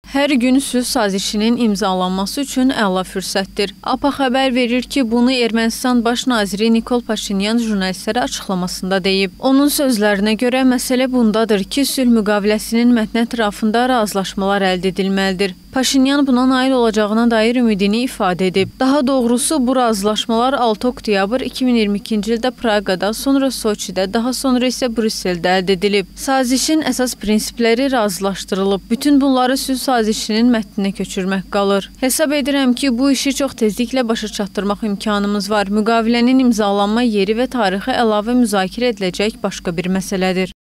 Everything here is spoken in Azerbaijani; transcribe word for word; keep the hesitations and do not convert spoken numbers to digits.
Hər gün sülh sazişinin imzalanması üçün əla fürsətdir. A P A xəbər verir ki, bunu Ermənistan baş naziri Nikol Paşinyan jurnalistlərə açıqlamasında deyib. Onun sözlərinə görə məsələ bundadır ki, sülh müqaviləsinin mətni ətrafında razılaşmalar əldə edilməlidir. Paşinyan buna nail olacağına dair ümidini ifadə edib. Daha doğrusu bu razılaşmalar altı oktyabr iki min iyirmi ikinci ildə Praqada, sonra Soçidə, daha sonra isə Brüsseldə əldə edilib. Sazişin əsas prinsipləri razılaşdırılıb. Bütün bunları sülh sazişinin mətninə köçürmək qalır. Hesab edirəm ki, bu işi çox tezliklə başa çatdırmaq imkanımız var. Müqavilənin imzalanma yeri və tarixi əlavə müzakirə ediləcək başqa bir məsələdir.